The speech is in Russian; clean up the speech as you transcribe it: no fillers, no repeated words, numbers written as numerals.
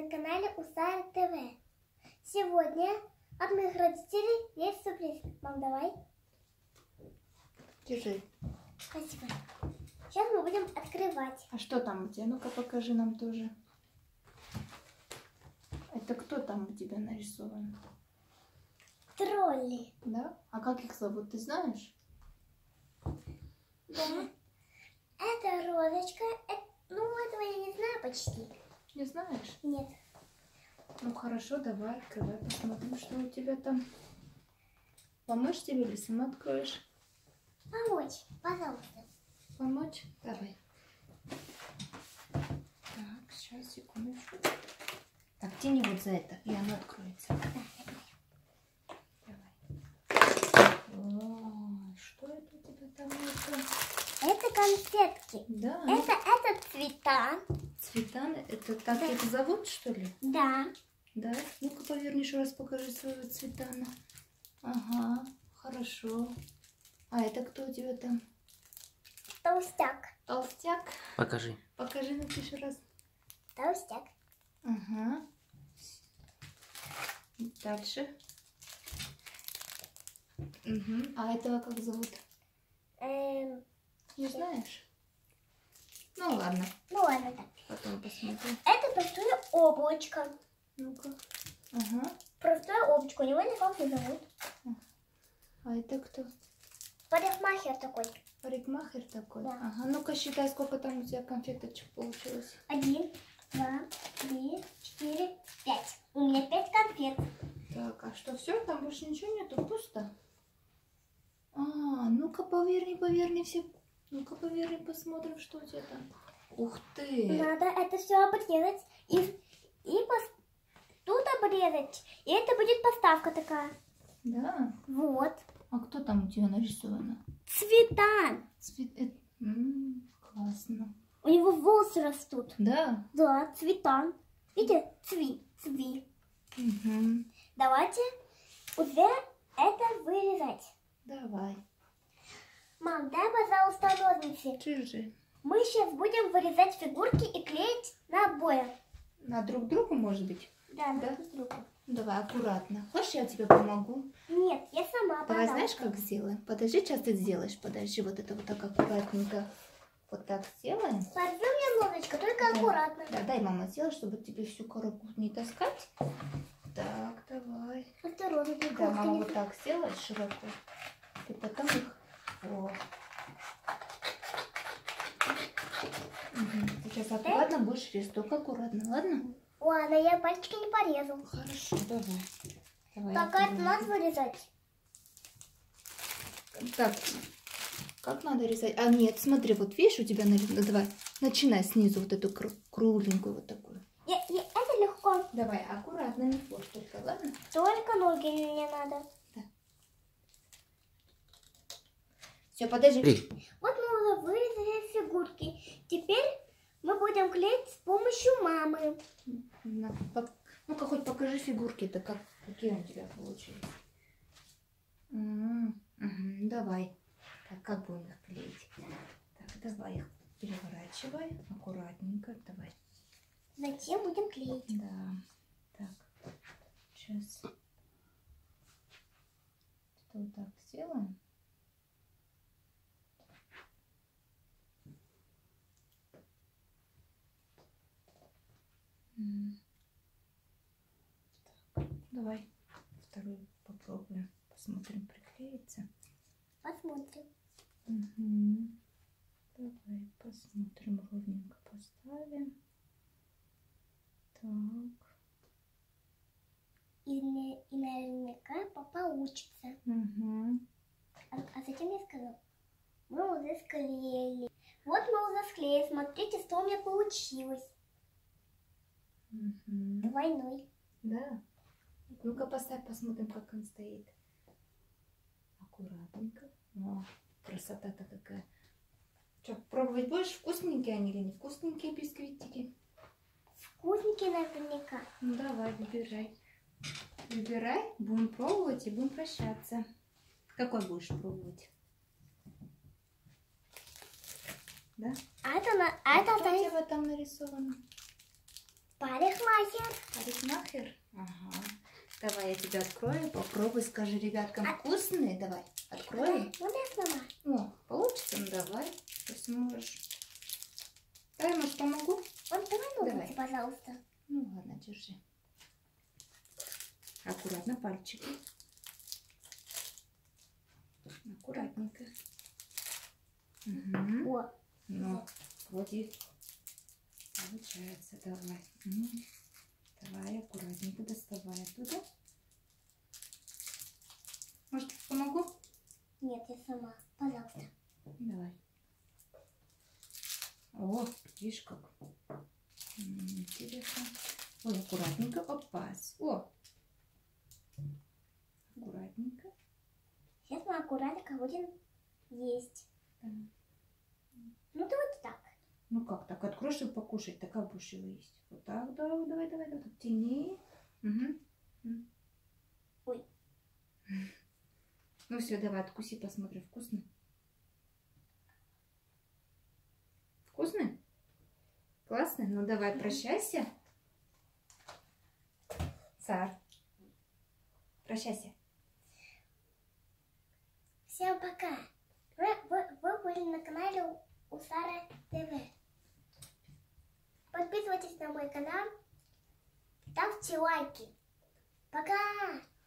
на канале Усара ТВ. Сегодня от моих родителей есть сюрприз. Мам, давай. Держи. Спасибо. Сейчас мы будем открывать. А что там у тебя? Ну-ка покажи нам тоже. Это кто там у тебя нарисован? Тролли. Да? А как их зовут, ты знаешь? Да. Это розочка. Ну, этого я не знаю почти. Не знаешь? Нет. Ну хорошо, давай, открывай, посмотрим, что у тебя там. Помочь тебе или сама откроешь? Помочь, пожалуйста. Помочь? Давай. Так, сейчас, секундочку. Так, тяни вот за это, и оно откроется. Давай. О, что это у тебя там? Это конфетки. Да. Это цвета. Цветаны? Это так их зовут, что ли? Да. Да? Ну-ка, поверни еще раз, покажи своего цветана. Ага, хорошо. А это кто у тебя там? Толстяк. Толстяк? Покажи. Покажи, напиши раз. Толстяк. Ага. Дальше. Угу. А этого как зовут? Не знаешь? Ну ладно, Ну ладно так. потом посмотрим. Это простое облачко. Ну-ка. Ага. Простое облачко. Его никак не зовут. А это кто? Парикмахер такой. Парикмахер такой? Да. Ага. Ну-ка считай, сколько там у тебя конфеточек получилось. 1, 2, 3, 4, 5. У меня 5 конфет. Так, а что, все? Там больше ничего нету? Пусто? А, ну-ка поверни все. Ну-ка поверни, посмотрим, что у тебя там. Ух ты! Надо это все обрезать. Тут обрезать. И это будет поставка такая. Да? Вот. А кто там у тебя нарисовано? Цвета. Классно. У него волосы растут. Да? Да, цвета. Видите? Цви. Угу. Давайте уже это вырезать. Давай. Мам, дай, пожалуйста, ножницы. Держи. Мы сейчас будем вырезать фигурки и клеить на обои. На друг другу, может быть? Да, Да? друг другу. Давай, аккуратно. Хочешь, я тебе помогу? Нет, я сама. Давай, пожалуйста. знаешь, как сделаем? Подожди, сейчас ты сделаешь. Подожди, вот это вот так аккуратненько. Вот так сделаем. Порвем я ножничка, только Да. аккуратно. Да, дай мама сделать, чтобы тебе всю коробку не таскать. Так, давай. Осторожно, Да, только мама не... вот так сделает широко. И потом их... О. Угу. Сейчас аккуратно будешь резать, только аккуратно, ладно? Ладно, я пальчики не порезал. Хорошо, давай. Давай. Так, это надо вырезать? Так, как надо резать? А нет, смотри, вот видишь, у тебя нарезано. Давай, начинай снизу вот эту кругленькую вот такую. Это легко. Давай, аккуратно, не форс только, ладно? Только ноги мне надо. Все, подожди. Вот мы уже вырезали фигурки. Теперь мы будем клеить с помощью мамы. Ну-ка, хоть покажи фигурки-то, какие у тебя получились. Давай. Так, как будем их клеить? Так, давай их переворачивай аккуратненько. Давай. Затем будем клеить. Да. Так, сейчас. Вот так сделаем. Так, давай вторую попробуем. Посмотрим, приклеится. Посмотрим. Угу. Давай посмотрим, ровненько поставим. Так. И наверняка получится. Угу. А затем я сказал, мы уже склеили. Вот мы уже склеили. Смотрите, что у меня получилось. Угу. Двойной. Да. Ну-ка поставь, посмотрим, как он стоит. Аккуратненько. О, красота-то какая. Что, пробовать будешь? Вкусненькие они или не вкусненькие бисквитики? Вкусненький наверняка. Ну давай, выбирай. Выбирай, будем пробовать и будем прощаться. Какой будешь пробовать? Да? А это Что у тебя там нарисовано? Парикмахер. Парикмахер? Ага. Давай я тебя открою, попробуй, скажи ребяткам, вкусные? Давай, открой. Ну да, мама. О, получится? Ну давай, если сможешь. Давай, может, помогу? Вот давай Давай. ногти, пожалуйста. Ну ладно, держи. Аккуратно пальчики. Аккуратненько. Угу. О, Ну, вроде получается. Давай. Давай, аккуратненько доставай оттуда. Может, помогу? нет, я сама. Пожалуйста. Давай. О, видишь как. Интересно. Ой, аккуратненько. Опас. О. Аккуратненько. Сейчас мы аккуратненько будем есть. Да. Ну ты вот так. Ну как так? Открой, чтобы покушать. Так как будешь его есть? Вот так. Давай, давай, давай. Вот так тяни. Угу. Ой. Ну все, давай, откуси, посмотри. Вкусно? Вкусно? Классно? Ну давай, прощайся. Сар. Прощайся. Всем пока. Вы были на канале у Сары ТВ. Подписывайтесь на мой канал. Ставьте лайки. Пока.